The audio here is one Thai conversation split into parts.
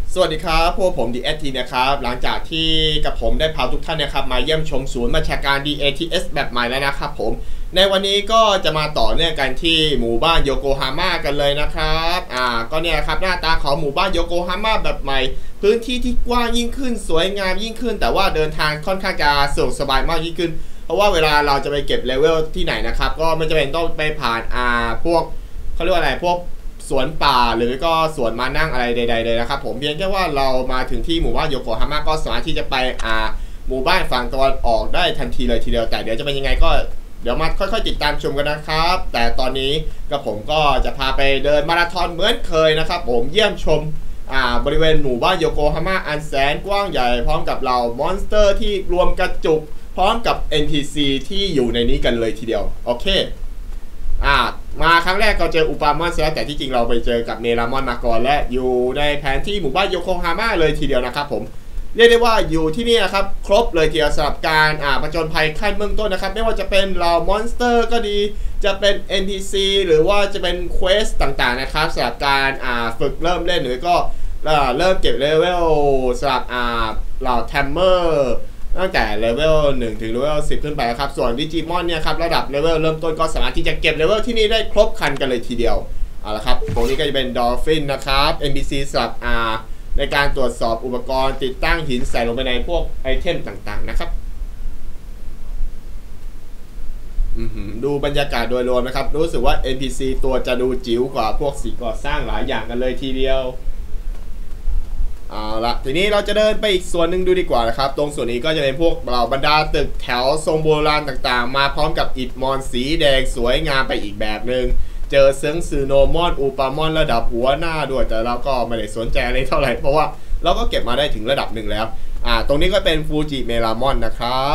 สวัสดีครับพวกผม DST นะครับหลังจากที่กับผมได้พาทุกท่านนะครับมาเยี่ยมชมศูนย์บัญชาการ DATS แบบใหม่แล้วนะครับผมในวันนี้ก็จะมาต่อเนื่องกันที่หมู่บ้านโยโกฮาม่ากันเลยนะครับก็เนี่ยครับหน้าตาของหมู่บ้านโยโกฮาม่าแบบใหม่พื้นที่ที่กว้างยิ่งขึ้นสวยงามยิ่งขึ้นแต่ว่าเดินทางค่อนข้างจะสะดวกสบายมากยิ่งขึ้นเพราะว่าเวลาเราจะไปเก็บเลเวลที่ไหนนะครับก็ไม่จำเป็นต้องไปผ่านพวกเขาเรียกว่าอะไรพวกสวนป่าหรือก็สวนมานั่งอะไรใดๆเลยนะครับผมเพียงแค่ว่าเรามาถึงที่หมู่บ้านโยโกฮาม่าก็สามารถที่จะไปหมู่บ้านฝั่งตะวันออกได้ทันทีเลยทีเดียวแต่เดี๋ยวจะเป็นยังไงก็เดี๋ยวมาค่อยๆติดตามชมกันนะครับแต่ตอนนี้กับผมก็จะพาไปเดินมาราธอนเหมือนเคยนะครับผมเยี่ยมชมบริเวณหมู่บ้านโยโกฮาม่าอันแสนกว้างใหญ่พร้อมกับเหล่ามอนสเตอร์ที่รวมกระจุกพร้อมกับ NPC ที่อยู่ในนี้กันเลยทีเดียวโอเคมาครั้งแรกเราเจออุปามอนแล้วแต่ที่จริงเราไปเจอกับเนรามอนมาก่อนและอยู่ในแผนที่หมู่บ้านโยโกฮาม่าเลยทีเดียวนะครับผมเรียกได้ว่าอยู่ที่นี่นะครับครบเลยทีเดียวสำหรับการผจญภัยขั้นเบื้องต้นนะครับไม่ว่าจะเป็นเหล่ามอนสเตอร์ก็ดีจะเป็น NPC หรือว่าจะเป็นเควสต่างๆนะครับสำหรับการฝึกเริ่มเล่นหรือก็เริ่มเก็บเลเวลสำหรับเหล่าแทมเมอร์ตั้งแต่เลเวล1ถึงเลเวล10ขึ้นไปครับส่วนดิจิมอนเนี่ยครับระดับเลเวลเริ่มต้นก็สามารถที่จะเก็บเลเวลที่นี่ได้ครบครันกันเลยทีเดียวเอาละครับตรงนี้ก็จะเป็นดอลฟินนะครับ NPC สำหรับในการตรวจสอบอุปกรณ์ติดตั้งหินใส่ลงไปในพวกไอเทมต่างๆนะครับดูบรรยากาศโดยรวมนะครับรู้สึกว่า NPC ตัวจะดูจิ๋วกว่าพวกสิ่งก่อสร้างหลายอย่างกันเลยทีเดียวเอาละทีนี้เราจะเดินไปอีกส่วนหนึ่งดูดีกว่านะครับตรงส่วนนี้ก็จะเป็นพวกเหล่าบรรดาตึกแถวทรงโบราณต่างๆมาพร้อมกับอิฐมอนสีแดงสวยงามไปอีกแบบหนึ่งเจอเซิงซือโนมอนอูปามอนระดับหัวหน้าด้วยแต่เราก็ไม่ได้สนใจอะไรเท่าไหร่เพราะว่าเราก็เก็บมาได้ถึงระดับหนึ่งแล้วตรงนี้ก็เป็นฟูจิเมรามอนนะครับ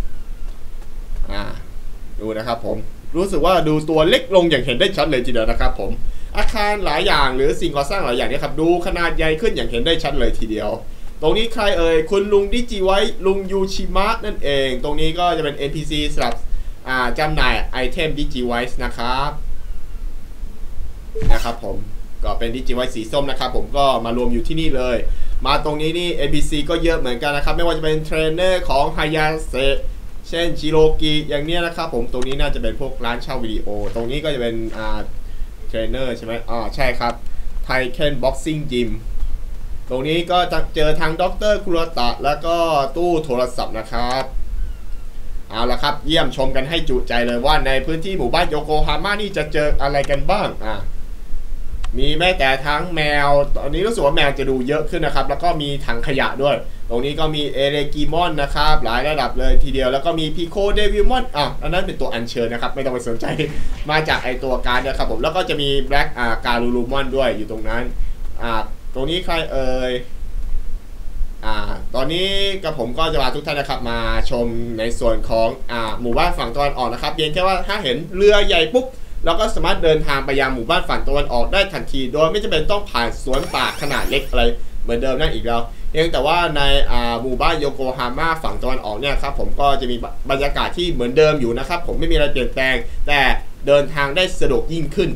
ดูนะครับผมรู้สึกว่าดูตัวเล็กลงอย่างเห็นได้ชัดเลยทีเดียวนะครับผมอาคารหลายอย่างหรือสิ่งก่อสร้างหลายอย่างนี่ครับดูขนาดใหญ่ขึ้นอย่างเห็นได้ชัดเลยทีเดียวตรงนี้ใครเอ่ยคุณลุงดิจิไว้ลุงยูชิมะนั่นเองตรงนี้ก็จะเป็น NPC สำหรับจำหน่ายไอเทมดิจิไวส์นะครับผมก็เป็นดิจิไวส์สีส้มนะครับผมก็มารวมอยู่ที่นี่เลยมาตรงนี้นี่ NPC ก็เยอะเหมือนกันนะครับไม่ว่าจะเป็นเทรนเนอร์ของฮายาเซะเช่นชิโรกิอย่างเนี้ยนะครับผมตรงนี้น่าจะเป็นพวกร้านเช่าวิดีโอตรงนี้ก็จะเป็นเทรนเนอร์ใช่ไหมใช่ครับไทเคนบ็อกซิ่งยิมตรงนี้ก็จะเจอทางด็อกเตอร์คุโรตะแล้วก็ตู้โทรศัพท์นะครับเอาละครับเยี่ยมชมกันให้จุใจเลยว่าในพื้นที่หมู่บ้านโยโกฮาม่านี่จะเจออะไรกันบ้างมีแม้แต่ทั้งแมวตอนนี้รู้สึกว่าแมวจะดูเยอะขึ้นนะครับแล้วก็มีถังขยะด้วยตรงนี้ก็มีเอเรกิมอนนะครับหลายระดับเลยทีเดียวแล้วก็มีพิโคเดวิลมอนอันนั้นเป็นตัวอัญเชิญนะครับไม่ต้องไปสนใจมาจากไอตัวการ์ดนะครับผมแล้วก็จะมีแบล็กการูลูมอนด้วยอยู่ตรงนั้นตรงนี้ใครเอ่ยตอนนี้กับผมก็จะพาทุกท่านนะครับมาชมในส่วนของหมู่บ้านฝั่งตะวันออกนะครับเพียงแค่ว่าถ้าเห็นเรือใหญ่ปุ๊บเราก็สามารถเดินทางไปยังหมู่บ้านฝั่งตะวันออกได้ทันทีโดยไม่จำเป็นต้องผ่านสวนป่าขนาดเล็กอะไรเหมือนเดิมนั่นอีกแล้วเพียงแต่ว่าในหมู่บ้านโยโกฮาม่าฝั่งตะวันออกเนี่ยครับผมก็จะมีบรรยากาศที่เหมือนเดิมอยู่นะครับผมไม่มีอะไรเปลี่ยนแปลงแต่เดินทางได้สะดวกยิ่งขึ้น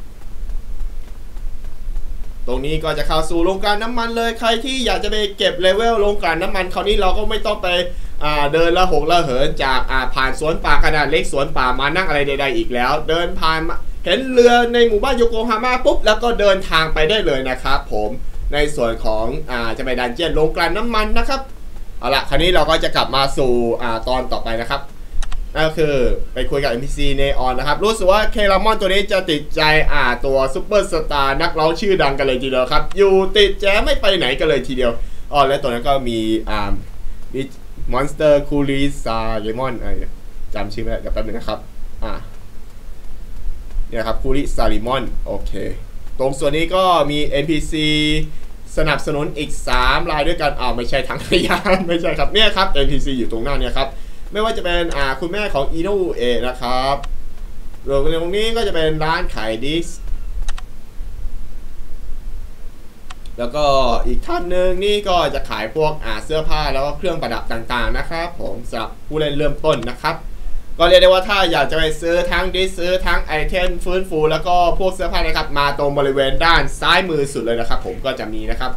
ตรงนี้ก็จะเข้าสู่โรงกลั่นน้ำมันเลยใครที่อยากจะไปเก็บเลเวลโรงกลั่นน้ำมันคราวนี้เราก็ไม่ต้องไปเดินละหกละเหินจากผ่านสวนป่าขนาดเล็กสวนป่ามานั่งอะไรใดๆอีกแล้วเดินผ่านเห็นเรือในหมู่บ้านโยโกฮาม่าปุ๊บแล้วก็เดินทางไปได้เลยนะครับผมในส่วนของจะไปดันเจียนโรงกลั่นน้ำมันนะครับเอาละคราวนี้เราก็จะกลับมาสู่ตอนต่อไปนะครับนั่นก็คือไปคุยกับ NPC เนออนนะครับรู้สึกว่าเคลามอนตัวนี้จะติดใจตัวซุปเปอร์สตาร์นักร้องชื่อดังกันเลยทีเดียวครับอยู่ติดแจ๊ไม่ไปไหนกันเลยทีเดียวและตัวนั้นก็มีมอนสเตอร์คูริซาเลมอนจำชื่อไม่ได้เดี๋ยวแป๊บนึงนะครับเนี่ยครับคูริซาลิมอนโอเคตรงส่วนนี้ก็มี NPC สนับสนุนอีก3รายด้วยกันไม่ใช่ทั้งระยะไม่ใช่ครับเนี่ยครับ NPC อยู่ตรงหน้าเนี่ยครับไม่ว่าจะเป็นคุณแม่ของอิโนเอะนะครับรวมตรงนี้ก็จะเป็นร้านขายดิสแล้วก็อีกท่านหนึ่งนี่ก็จะขายพวกเสื้อผ้าแล้วก็เครื่องประดับต่างๆนะครับผมสำหรับผู้เล่นเริ่มต้นนะครับก็เรียกได้ว่าถ้าอยากจะไปซื้อทั้งดิสซื้อทั้งไอเทมฟื้นฟูแล้วก็พวกเสื้อผ้านะครับมาตรงบริเวณด้านซ้ายมือสุดเลยนะครับผมก็จะมีนะครับ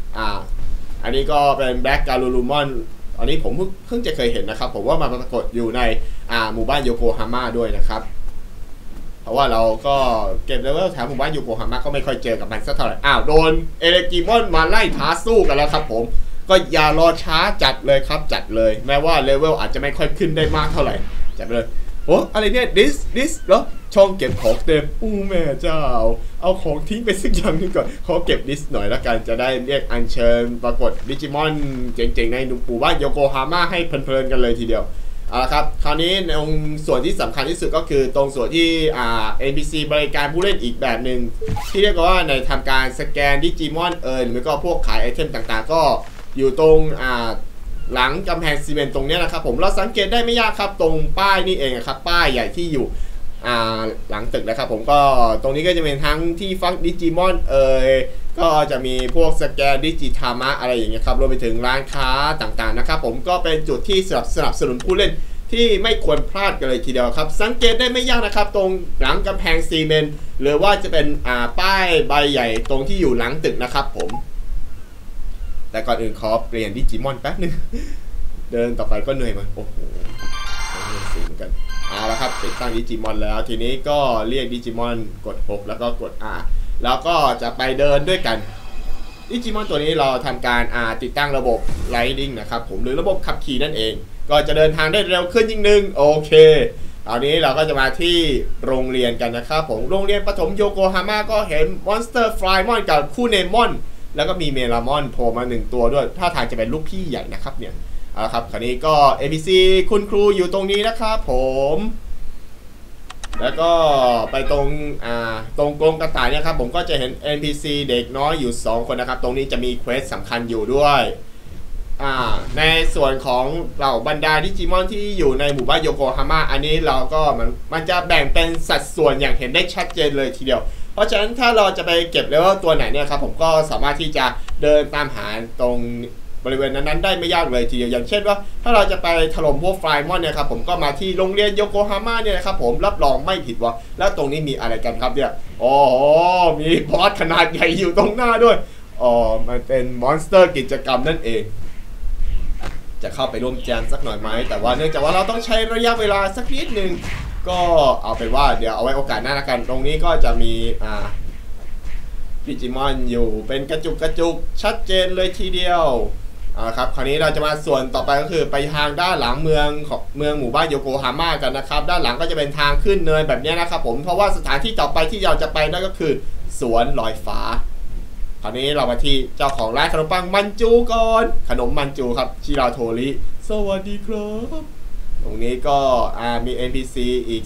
อันนี้ก็เป็นแบล็กการูลูมอนอันนี้ผมเพิ่งจะเคยเห็นนะครับผมว่ามาปรากฏอยู่ในหมู่บ้านโยโกฮาม่าด้วยนะครับเพราะว่าเราก็เก็บเลเวลแถวหมู่บ้านโยโกฮาม่าก็ไม่ค่อยเจอกับมันสักเท่าไหร่โดนเอเลกิมอนมาไล่ท้าสู้กันแล้วครับผมก็อย่ารอช้าจัดเลยครับจัดเลยแม้ว่าเลเวลอาจจะไม่ค่อยขึ้นได้มากเท่าไหร่จัดไปเลยโอ้อะไรเนี่ยดิสเหรอช่องเก็บของเต็มแม่เจ้าเอาของทิ้งไปสักอย่างนึงก่อนขอเก็บดิสหน่อยละกันจะได้เรียกอัญเชิญปรากฏดิจิมอนเจ๋งๆในหมู่บ้านโยโกฮาม่าให้เพลินๆกันเลยทีเดียวเอาละครับคราวนี้ในส่วนที่สำคัญที่สุดก็คือตรงส่วนที่NPC บริการผู้เล่นอีกแบบหนึ่งที่เรียกว่าในทำการสแกนดิจิมอนหรือก็พวกขายไอเทมต่างๆก็อยู่ตรงหลังกำแพงซีเมนต์ตรงนี้นะครับผมเราสังเกตได้ไม่ยากครับตรงป้ายนี่เองครับป้ายใหญ่ที่อยู่หลังตึกนะครับผมก็ตรงนี้ก็จะเป็นทั้งที่ฟังดิจิมอนก็จะมีพวกสแกนดิจิทามะอะไรอย่างเงี้ยครับรวมไปถึงร้านค้าต่างๆนะครับผมก็เป็นจุดที่สนับสนุนผู้เล่นที่ไม่ควรพลาดกันเลยทีเดียวครับสังเกตได้ไม่ยากนะครับตรงหลังกำแพงซีเมนต์หรือว่าจะเป็นป้ายใบใหญ่ตรงที่อยู่หลังตึกนะครับผมแต่ก่อนอื่นขอเปลี่ยนดิจิมอนแป๊บนึงเดินต่อไปก็เหนื่อยมาโอ้โหเหนื่อยสูงกันเอาละครับติดตั้งดิจิมอนแล้วทีนี้ก็เรียกดิจิมอนกด6แล้วก็กด R แล้วก็จะไปเดินด้วยกันดิจิมอนตัวนี้เราทำการติดตั้งระบบไลท์ดิ้งนะครับผมหรือระบบขับขี่นั่นเองก็จะเดินทางได้เร็วขึ้นยิ่งนึงโอเคตอนนี้เราก็จะมาที่โรงเรียนกันนะครับผมโรงเรียนประถมโยโกฮาม่าก็เห็นมอนสเตอร์ฟลายมอนกับคู่เนมอนแล้วก็มีเมลามอนโผล่มา1ตัวด้วยท่าทางจะเป็นลูกพี่ใหญ่นะครับเนี่ยเอาละครับคราวนี้ก็ NPC คุณครูอยู่ตรงนี้นะครับผมแล้วก็ไปตรงกรงกระต่ายเนี่ยครับผมก็จะเห็น NPC เด็กน้อยอยู่2คนนะครับตรงนี้จะมีเควสสำคัญอยู่ด้วยในส่วนของเหล่าบรรดาดิจิมอนที่อยู่ในหมู่บ้านโยโกฮาม่าอันนี้เราก็มันจะแบ่งเป็นสัดส่วนอย่างเห็นได้ชัดเจนเลยทีเดียวเพราะฉะนั้นถ้าเราจะไปเก็บเลเวลตัวไหนเนี่ยครับผมก็สามารถที่จะเดินตามหาตรงบริเวณนั้นๆได้ไม่ยากเลยทีเดียวอย่างเช่นว่าถ้าเราจะไปถล่มพวกไฟมอนเนี่ยครับผมก็มาที่โรงเรียนโยโกฮาม่าเนี่ยนะครับผมรับรองไม่ผิดหวังแล้วตรงนี้มีอะไรกันครับเนี่ยมีบอสขนาดใหญ่อยู่ตรงหน้าด้วยมันเป็นมอนสเตอร์กิจกรรมนั่นเองจะเข้าไปร่วมแจมสักหน่อยไหมแต่ว่าเนื่องจากว่าเราต้องใช้ระยะเวลาสักนิดนึงก็เอาเป็นว่าเดี๋ยวเอาไว้โอกาสหน้าละกันตรงนี้ก็จะมีดิจิมอนอยู่เป็นกระจุกชัดเจนเลยทีเดียวครับคราวนี้เราจะมาส่วนต่อไปก็คือไปทางด้านหลังเมืองหมู่บ้านโยโกฮาม่ากันนะครับด้านหลังก็จะเป็นทางขึ้นเนินแบบนี้นะครับผมเพราะว่าสถานที่ต่อไปที่เราจะไปนั่นก็คือสวนลอยฟ้าคราวนี้เรามาที่เจ้าของร้านขนมปังมันจูก่อนขนมมันจูครับชิราโทริสวัสดีครับตรงนี้ก็มี NPC อีก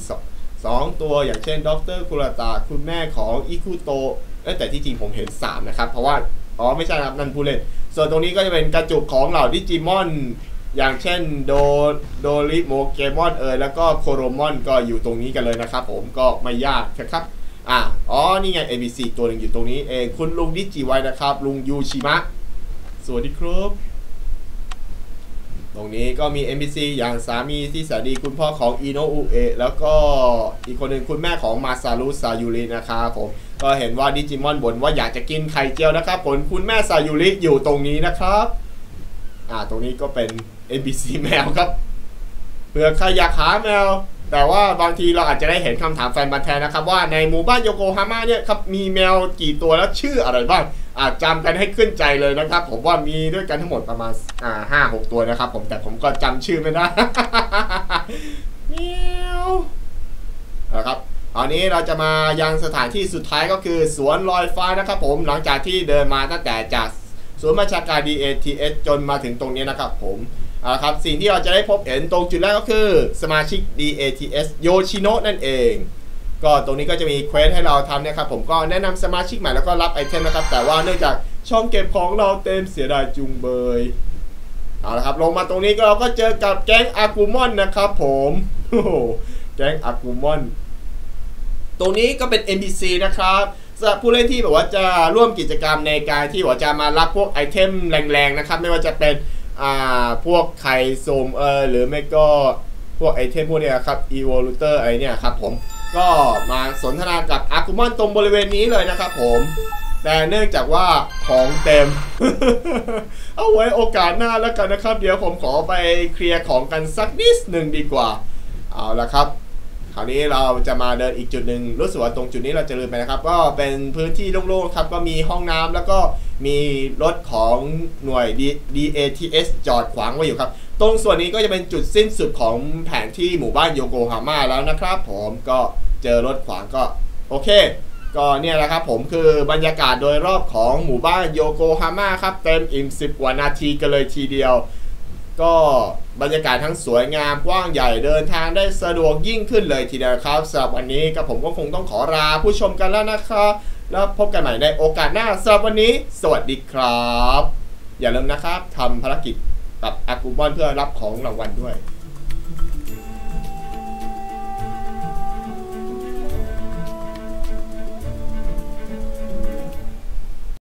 2ตัวอย่างเช่นดรคุระตะคุณแม่ของอิคุโตะแต่ที่จริงผมเห็น3นะครับเพราะว่าไม่ใช่ครับนั่นผู้เล่นส่วนตรงนี้ก็จะเป็นกระจุกของเหล่าดิจิมอนอย่างเช่นโดริโมเกมอนแล้วก็โคโรมอนก็อยู่ตรงนี้กันเลยนะครับผมก็ไม่ยากครับนี่ไง ABC ตัวหนึ่งอยู่ตรงนี้เองคุณลุงดิจิไว้นะครับลุงยูชิมะสวัสดีครับตรงนี้ก็มี NPC อย่างสามีที่แสนดีคุณพ่อของอิโนอุเอะแล้วก็อีกคนหนึ่งคุณแม่ของมาซารุซายุรินะครับผมก็เห็นว่าดิจิมอนบ่นว่าอยากจะกินไข่เจียวนะครับผลคุณแม่ซายุริอยู่ตรงนี้นะครับตรงนี้ก็เป็น NPC แมวครับเผื่อใครอยากหาแมวแต่ว่าบางทีเราอาจจะได้เห็นคำถามแฟนบันแทนนะครับว่าในหมู่บ้านโยโกฮาม่าเนี่ยครับมีแมวกี่ตัวแล้วชื่ออะไรบ้างจำกันให้ขึ้นใจเลยนะครับผมว่ามีด้วยกันทั้งหมดประมาณ5-6 ตัวนะครับผมแต่ผมก็จำชื่อไม่ได้ เมียวนะครับตอนนี้เราจะมายังสถานที่สุดท้ายก็คือสวนลอยฟ้านะครับผมหลังจากที่เดินมาตั้งแต่จากศูนย์บัญชาการ DATS จนมาถึงตรงนี้นะครับผมครับสิ่งที่เราจะได้พบเห็นตรงจุดแรกก็คือสมาชิก DATS โยชิโนะนั่นเองก็ตรงนี้ก็จะมีเควสให้เราทำนะครับผมก็แนะนำสมาชิกใหม่แล้วก็รับไอเทมนะครับแต่ว่าเนื่องจากช่องเก็บของเราเต็มเสียดายจุงเบยเอาละครับลงมาตรงนี้เราก็เจอกับแก๊งอากูมอนนะครับผมแก๊งอากูมอนตรงนี้ก็เป็น NPC นะครับสำหรับผู้เล่นที่แบบว่าจะร่วมกิจกรรมในการที่ว่าจะมารับพวกไอเทมแรงๆนะครับไม่ว่าจะเป็นพวกไข่ซุ่มหรือไม่ก็พวกไอเทมพวกนี้ครับ Evolutor อะไรเนี่ยครับผมก็มาสนทนากับอากูมอนตรงบริเวณนี้เลยนะครับผมแต่เนื่องจากว่าของเต็ม เอาไว้โอกาสหน้าแล้วกันนะครับเดี๋ยวผมขอไปเคลียร์ของกันสักนิดหนึ่งดีกว่าเอาละครับคราวนี้เราจะมาเดินอีกจุดหนึ่งรู้สึกว่าตรงจุดนี้เราจะลืมไปนะครับก็เป็นพื้นที่โล่งๆครับก็มีห้องน้ำแล้วก็มีรถของหน่วย DATS จอดขวางไว้อยู่ครับตรงส่วนนี้ก็จะเป็นจุดสิ้นสุดของแผนที่หมู่บ้านโยโกฮาม่าแล้วนะครับผมก็เจอรถขวางก็โอเคก็เนี่ยแหละครับผมคือบรรยากาศโดยรอบของหมู่บ้านโยโกฮาม่าครับเต็มอิ่ม10กว่านาทีกันเลยทีเดียวก็บรรยากาศทั้งสวยงามกว้างใหญ่เดินทางได้สะดวกยิ่งขึ้นเลยทีเดียวครับสำหรับวันนี้กับผมก็คงต้องขอลาผู้ชมกันแล้วนะครับแล้วพบกันใหม่ในโอกาสหน้าสำหรับวันนี้สวัสดีครับอย่าลืมนะครับทำภารกิจกับอากูบอนเพื่อรับของรางวัลด้วย